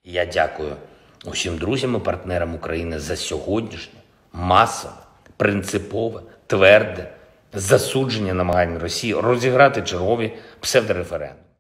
Я дякую усім друзям і партнерам України за сьогоднішнє масове, принципове, тверде засудження намагань Росії розіграти чергові псевдореферендуми.